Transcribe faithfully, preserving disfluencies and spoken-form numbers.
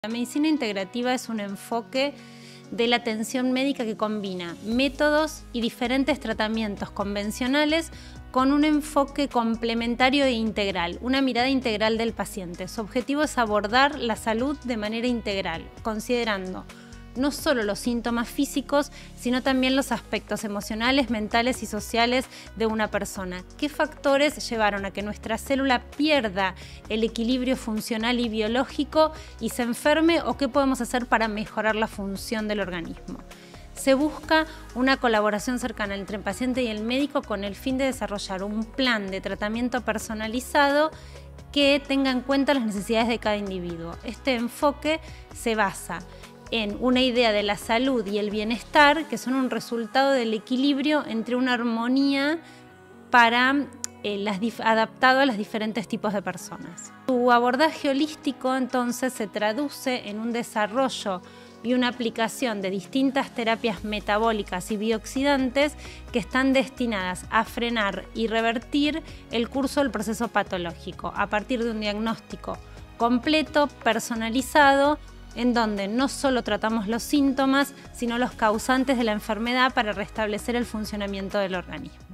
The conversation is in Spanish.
La medicina integrativa es un enfoque de la atención médica que combina métodos y diferentes tratamientos convencionales con un enfoque complementario e integral, una mirada integral del paciente. Su objetivo es abordar la salud de manera integral, considerando no solo los síntomas físicos, sino también los aspectos emocionales, mentales y sociales de una persona. ¿Qué factores llevaron a que nuestra célula pierda el equilibrio funcional y biológico y se enferme, o qué podemos hacer para mejorar la función del organismo? Se busca una colaboración cercana entre el paciente y el médico con el fin de desarrollar un plan de tratamiento personalizado que tenga en cuenta las necesidades de cada individuo. Este enfoque se basa en una idea de la salud y el bienestar que son un resultado del equilibrio entre una armonía para, eh, las adaptado a los diferentes tipos de personas. Su abordaje holístico entonces se traduce en un desarrollo y una aplicación de distintas terapias metabólicas y bioxidantes que están destinadas a frenar y revertir el curso del proceso patológico a partir de un diagnóstico completo, personalizado, en donde no solo tratamos los síntomas, sino los causantes de la enfermedad para restablecer el funcionamiento del organismo.